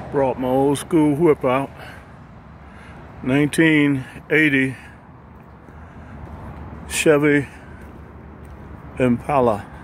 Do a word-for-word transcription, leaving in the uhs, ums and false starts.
Brought my old school whip out. nineteen eighty Chevy Impala.